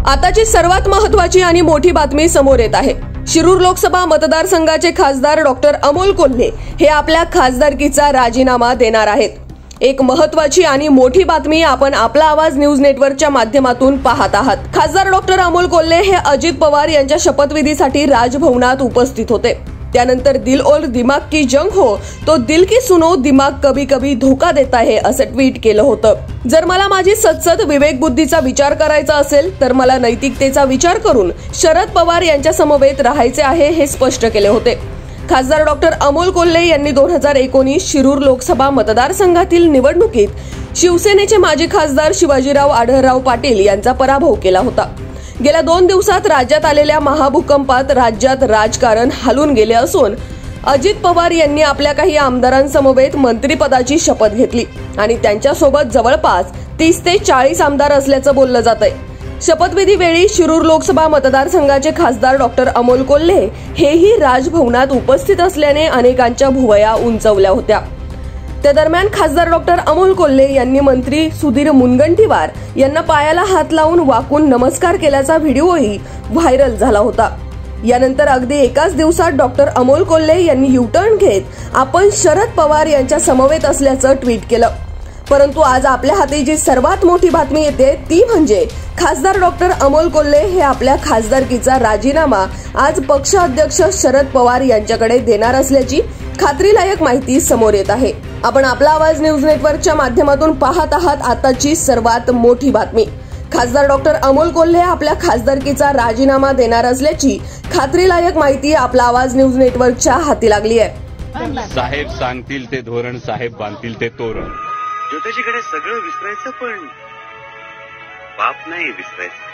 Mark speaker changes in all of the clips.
Speaker 1: आताची सर्वात महत्त्वाची आणि मोठी बातमी समोर येत आहे। शिरूर लोकसभा मतदारसंघाचे खासदार डॉक्टर अमोल कोल्हे हे आपल्या खासदारकीचा राजीनामा देणार आहेत। एक महत्त्वाची आणि मोठी बातमी आपण आपला आवाज न्यूज नेटवर्कच्या माध्यमातून पाहत आहात। खासदार डॉक्टर अमोल कोल्हे हे अजित पवार यांच्या शपथविधीसाठी राजभवनात उपस्थित होते। त्यानंतर दिल और दिमाग की जंग हो तो दिल की सुनो दिमाग कभी कभी धोका देता है असं ट्विट केलं होतं। जर मला माझी सतसत विवेक बुद्धीचा विचार करायचा असेल तर मला नैतिकतेचा विचार करून शरद पवार यांच्या समवेत राहायचे आहे हे स्पष्ट केले होते। खासदार डॉक्टर अमोल कोल्हे यांनी 2019 शिरूर लोकसभा मतदारसंघातील निवडणुकीत शिवसेनेचे माजी खासदार शिवाजीराव आढळराव पाटील यांचा पराभव केला होता। गेल्या 2 दिवसात राज्यात आलेल्या महाभूकंपात राज्यात राजकारण हलून गेले असून अजित पवार यांनी आपल्या काही आमदारांसमवेत मंत्रिपदाची शपथ घेतली आणि त्यांच्यासोबत जवळपास 30 ते 40 आमदार असल्याचं बोललं जातंय। शपथविधी वेळी शिरूर लोकसभा मतदारसंघाचे खासदार डॉक्टर अमोल कोल्हे हेही राजभवनात उपस्थित असल्याने अनेकांच्या भुवया उंचावल्या होत्या। त्या दरम्यान खासदार डॉक्टर अमोल कोल्हे यांनी मंत्री सुधीर मुनगंटीवार यांना पायाला हात लावून वाकून नमस्कार केल्याचा व्हिडिओही व्हायरल झाला होता। यानंतर अगदी एकाच दिवसात डॉक्टर अमोल कोल्हे यांनी युटर्न घेत आपण शरद पवार यांच्या समवेत असल्याचं ट्विट केलं। परंतु आज आपल्या हाती जी सर्वात मोठी बातमी येते ती म्हणजे खासदार डॉक्टर अमोल कोल्हे हे आपल्या खासदारकीचा राजीनामा आज पक्ष अध्यक्ष शरद पवार यांच्याकडे देणार असल्याची खात्रीलायक माहिती समोर येत आहे। आपण आपला आवाज न्यूज नेटवर्कच्या माध्यमातून पाहत आहात आताची सर्वात मोठी बातमी। खासदार डॉक्टर अमोल कोल्हे आपल्या खासदारकीचा राजीनामा देणार असल्याची खात्रीलायक माहिती आपला आवाज न्यूज नेटवर्कच्या हाती लागली आहे।
Speaker 2: साहेब सांगतील ते धोरण, साहेब बांधतील ते तोरण।
Speaker 3: ज्योतिषीकडे सगळं विसरायचं पण बाप नाही विसरायचं।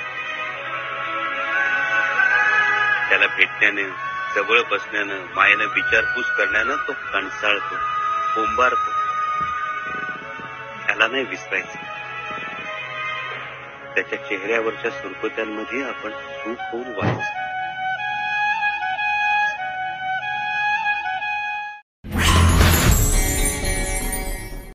Speaker 3: त्याला भेटण्याने, जवळ बसण्यानं, मायेनं विचारपूस करण्यानं तो कंटाळतो, बोंबारतो। त्याला नाही विसरायचं। त्याच्या चेहऱ्यावरच्या सुरकुत्यांमध्ये आपण सुख होऊन वाचायचं।